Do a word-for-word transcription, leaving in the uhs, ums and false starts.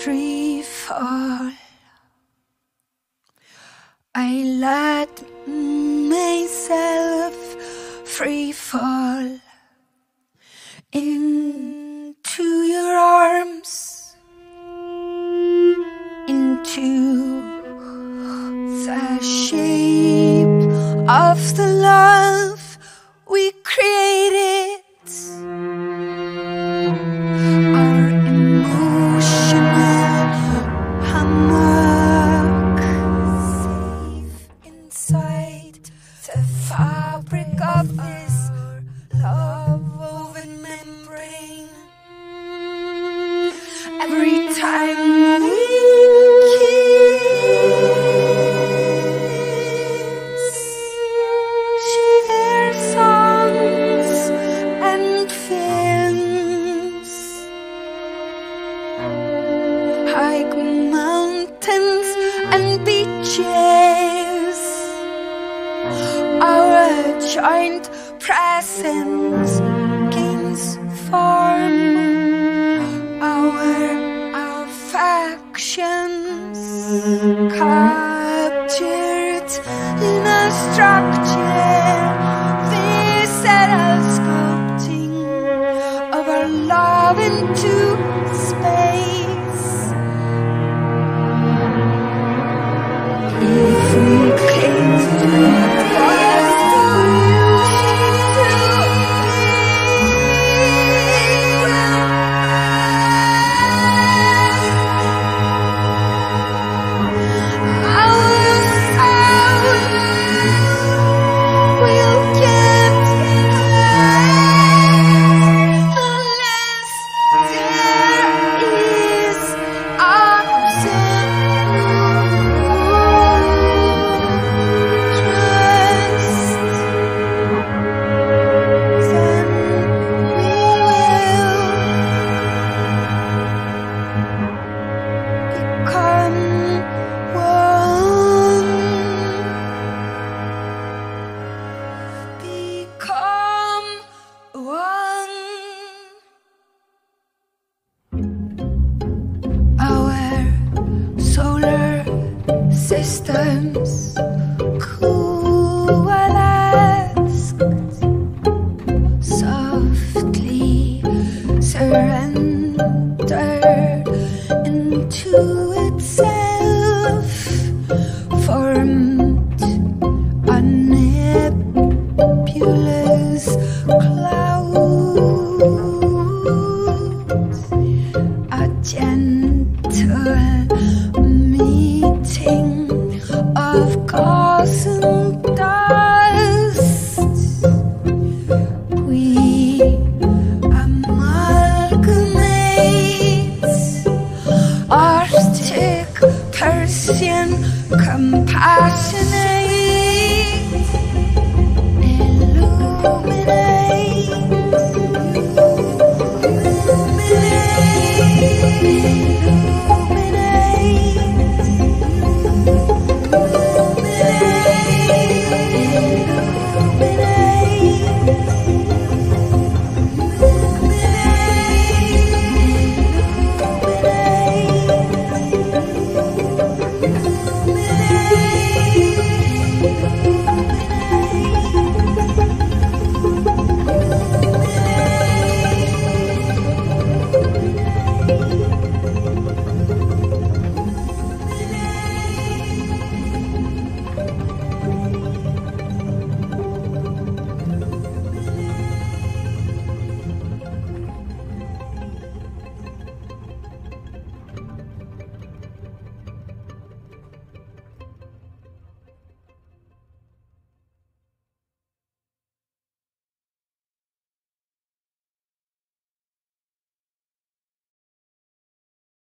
Freefall. I let myself free fall into your arms, into the shape of the love we created. Our emotional hammock, safe inside the fabric of this love-woven membrane. Every time we kiss, share songs and films, hike mountains and beaches. Our joint presence gains form. Our affections captured in a structure. We settle sculpting of our love into space. If we cling to it, yes, to you, systems coalesced, softly surrendered into itself, formed a nebulous cloud, a gentle meeting of cause and dust. We amalgamate, Arctic, Persian, compassionate, illuminate.